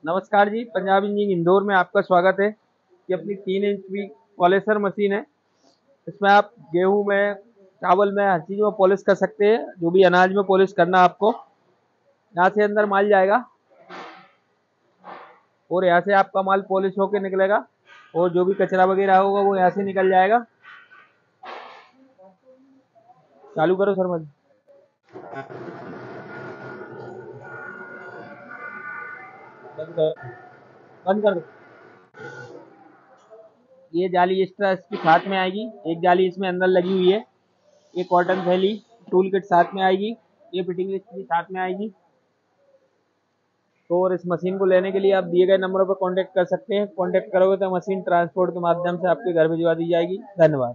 नमस्कार जी, पंजाब इंजीनियरिंग इंदौर में आपका स्वागत है। ये अपनी 3 इंच की पॉलिशर मशीन है। इसमें आप गेहूं में, चावल में, हर चीज़ में पॉलिश कर सकते हैं। जो भी अनाज में पॉलिश करना आपको, यहाँ से अंदर माल जाएगा और यहाँ से आपका माल पॉलिश होकर निकलेगा और जो भी कचरा वगैरह होगा वो यहाँ से निकल जाएगा। चालू करो सर मत बंद कर बंद कर दो। ये जाली इस तरह इसके साथ में आएगी। एक जाली इसमें अंदर लगी हुई है। ये कॉटन थैली टूल किट साथ में आएगी। ये फिटिंग इसकी साथ में आएगी। तो और इस मशीन को लेने के लिए आप दिए गए नंबरों पर कांटेक्ट कर सकते हैं। कांटेक्ट करोगे तो मशीन ट्रांसपोर्ट के माध्यम से आपके घर भिजवा दी जाएगी। धन्यवाद।